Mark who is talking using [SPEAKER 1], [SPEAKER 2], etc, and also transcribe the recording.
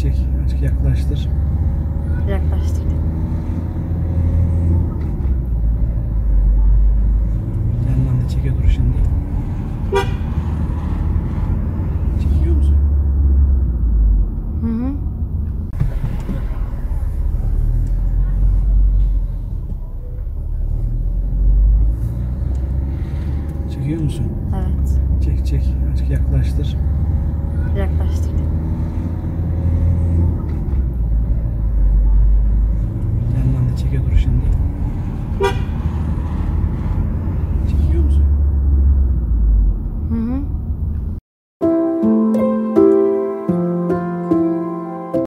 [SPEAKER 1] çek. Azıcık yaklaştır.
[SPEAKER 2] Yaklaştırdım.
[SPEAKER 1] Yandan da çeke dur şimdi. Çekiyor musun?
[SPEAKER 2] Hı hı.
[SPEAKER 1] Çekiyor musun?
[SPEAKER 2] Evet.
[SPEAKER 1] Çek çek. Azıcık yaklaştır.